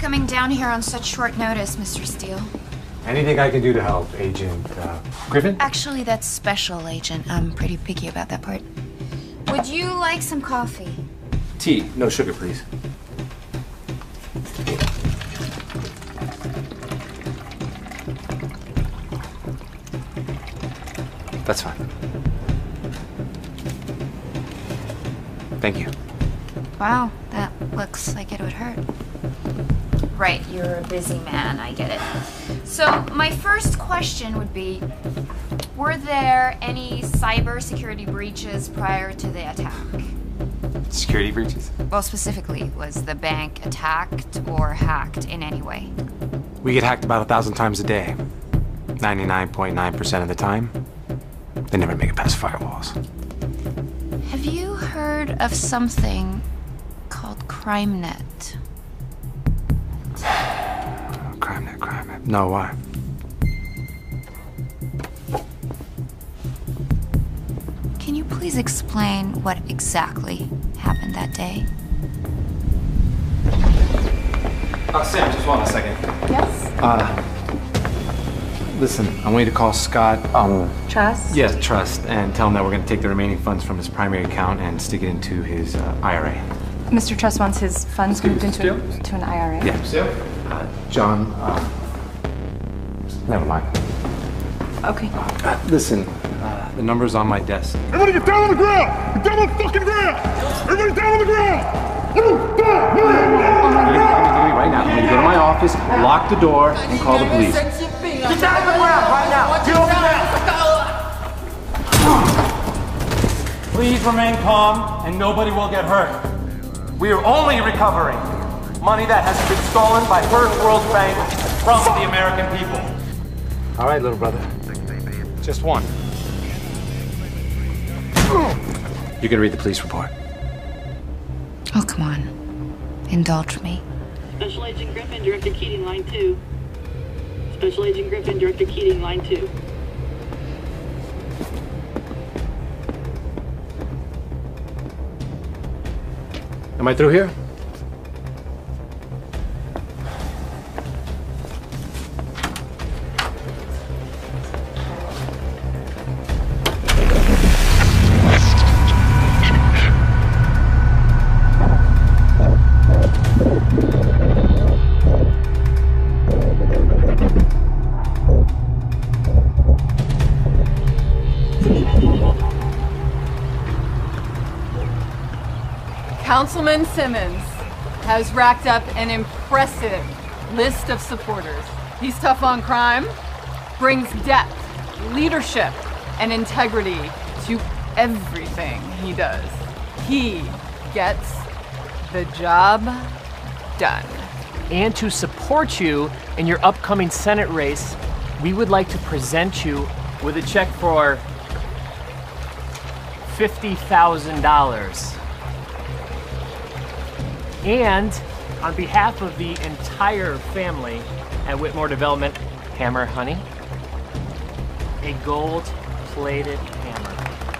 coming down here on such short notice, Mr. Steele? Anything I can do to help, Agent Griffin? Actually, that's Special Agent. I'm pretty picky about that part. Would you like some coffee? Tea, no sugar, please. That's fine. Thank you. Wow, that looks like it would hurt. Right, you're a busy man, I get it. So, my first question would be, were there any cybersecurity breaches prior to the attack? Security breaches? Well, specifically, was the bank attacked or hacked in any way? We get hacked about 1,000 times a day. 99.9% of the time, they never make it past firewalls. Have you heard of something called CrimeNet? CrimeNet. No, why? Can you please explain what exactly happened that day? Sam, just hold on a second. Yes? Listen, I want you to call Scott, Trust? yeah, Trust, and tell him that we're gonna take the remaining funds from his primary account and stick it into his IRA. Mr. Trust wants his funds moved into an IRA? Yeah. John, never mind. Okay. Listen, the number's on my desk. Everybody get down on the ground! Get down on the fucking ground! Everybody down on the ground! Everyone down! Right now, I'm gonna go to my office, lock the door, and call the police. Get down on the ground right now! Get over there! Please remain calm, and nobody will get hurt. We are only recovering money that has been stolen by First World Bank from the American people. All right, little brother. Just one. You can read the police report. Oh, come on. Indulge me. Special Agent Griffin, Director Keating, line 2. Special Agent Griffin, Director Keating, line 2. Am I through here? Councilman Simmons has racked up an impressive list of supporters. He's tough on crime, brings depth, leadership, and integrity to everything he does. He gets the job done. And to support you in your upcoming Senate race, we would like to present you with a check for $50,000. And on behalf of the entire family at Whitmore Development, Hammer Honey, a gold-plated hammer.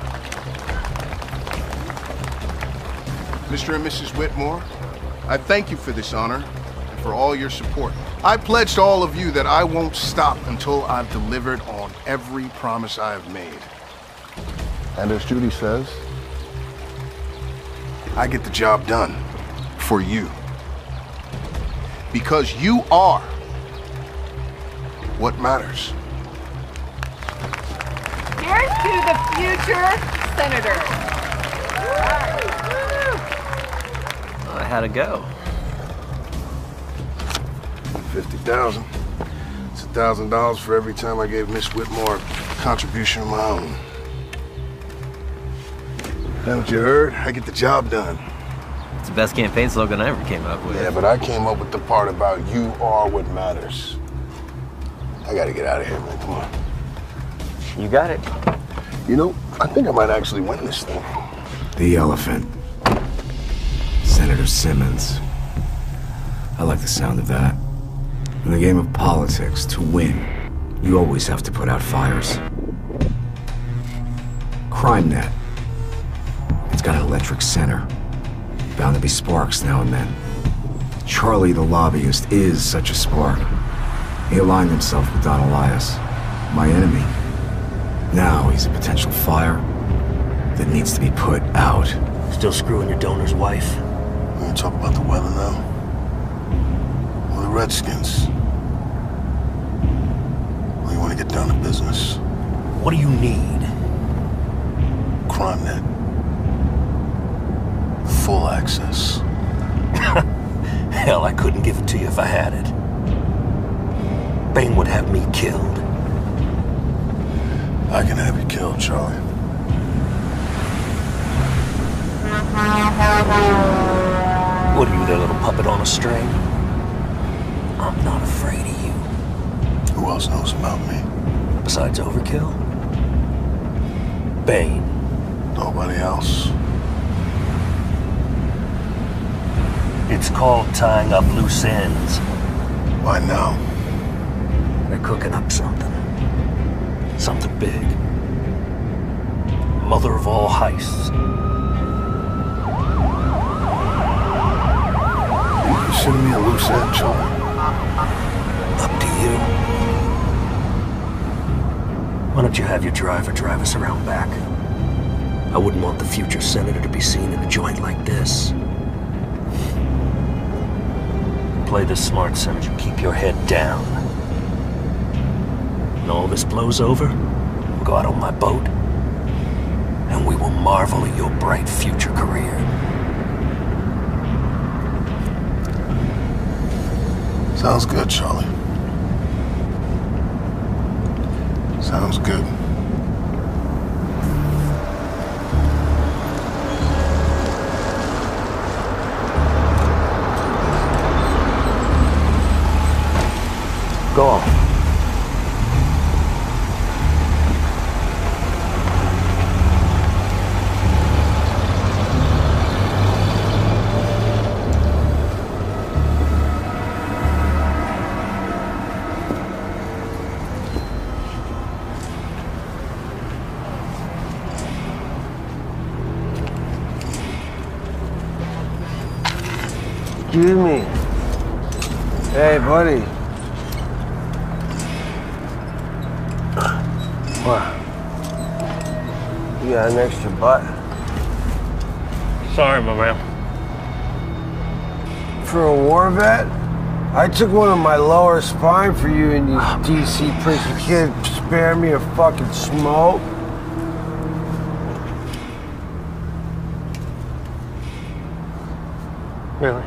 Mr. and Mrs. Whitmore, I thank you for this honor and for all your support. I pledge to all of you that I won't stop until I've delivered on every promise I have made. And as Judy says, I get the job done. For you. Because you are what matters. Here's to the future senator. How'd it go? 50,000. It's $1,000 for every time I gave Miss Whitmore a contribution of my own. That what you heard? I get the job done. It's the best campaign slogan I ever came up with. Yeah, but I came up with the part about you are what matters. I gotta get out of here, man. Come on. You got it. You know, I think I might actually win this thing. The elephant. Senator Simmons. I like the sound of that. In the game of politics, to win, you always have to put out fires. CrimeNet. It's got an electric center. Bound to be sparks now and then. Charlie the lobbyist is such a spark. He aligned himself with Don Elias, my enemy. Now he's a potential fire that needs to be put out. Still screwing your donor's wife? We gonna talk about the weather now? Or the Redskins? Or you wanna get down to business? What do you need? CrimeNet. Full access. Hell, I couldn't give it to you if I had it. Bane would have me killed. I can have you killed, Charlie. What are you, their little puppet on a string? I'm not afraid of you. Who else knows about me? Besides Overkill? Bane. Nobody else. It's called tying up loose ends. Why now? They're cooking up something. Something big. Mother of all heists. You consider me a loose end, Charlie? Up to you. Why don't you have your driver drive us around back? I wouldn't want the future senator to be seen in a joint like this. Play this smart, Simmons. You keep your head down. When all this blows over, we'll go out on my boat, and we will marvel at your bright future career. Sounds good, Charlie. Sounds good. Go on. Excuse me. Hey, buddy. What? You got an extra butt? Sorry, my man. For a war vet? I took one of my lower spine for you and you DC prick. You can't spare me a fucking smoke? Really?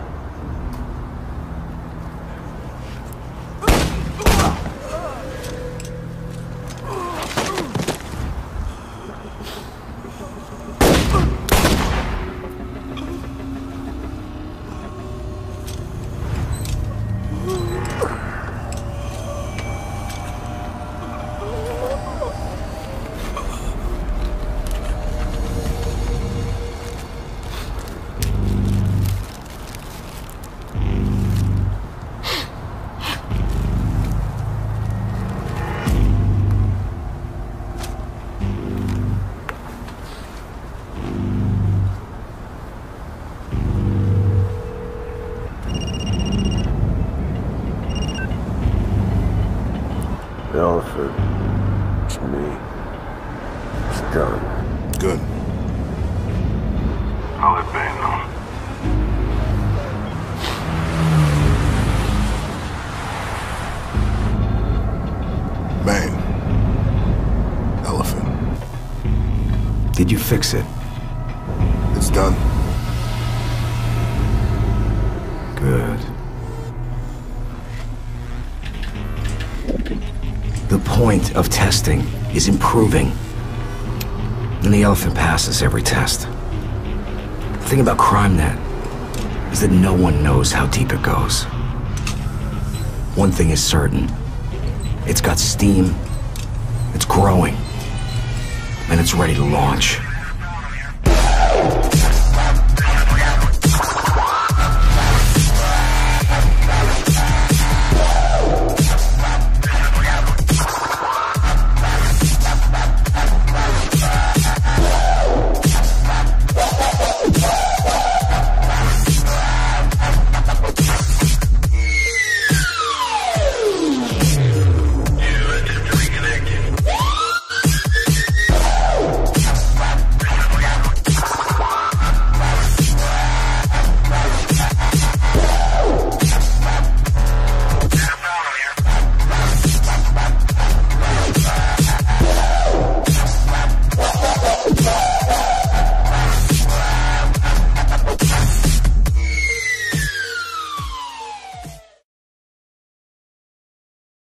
Elephant. It's me. It's done. Good. I'll let Bane know. Bane. Elephant. Did you fix it? It's done. Good. The point of testing is improving. And the Elephant passes every test. The thing about CrimeNet is that no one knows how deep it goes. One thing is certain. It's got steam, it's growing, and it's ready to launch.